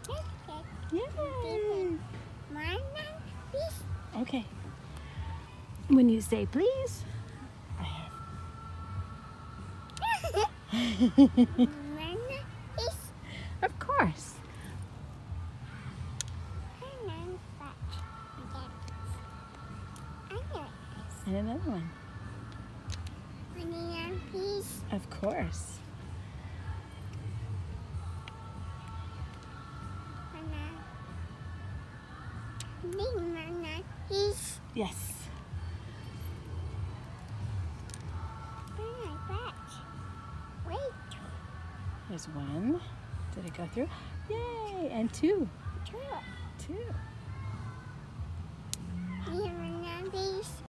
Yay! Fish. Okay. When you say please, I have. Of course. And another one. Of course. Yes. There's one. Did it go through? Yay! And two. Two.